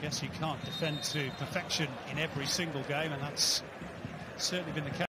guess you can't defend to perfection in every single game, and that's certainly been the case.